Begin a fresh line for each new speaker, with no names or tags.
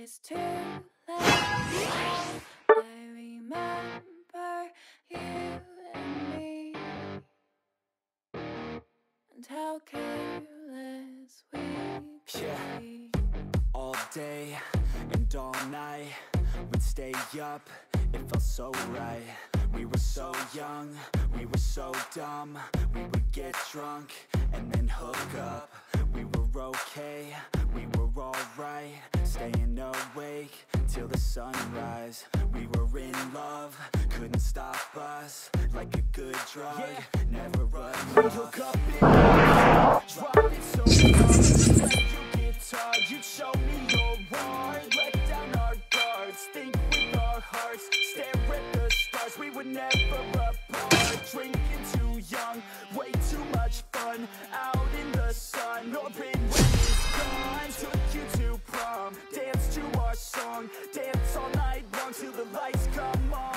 It's too late now. I remember you and me, and how careless we could be.
All day and all night, we'd stay up, it felt so right. We were so young, we were so dumb. We would get drunk and then hook up. We were okay, we were alright, staying awake till the sunrise. We were in love, couldn't stop us, like a good drug, never enough. We hook up and drop it so hard, like your guitar, you'd show me your heart. Let down our guards, think with our hearts, stare at the stars, we were never apart. Drinking too young, way too much fun, out in the sun, open when it's gone. Took you to prom, dance to our song, dance all night long till the lights come on.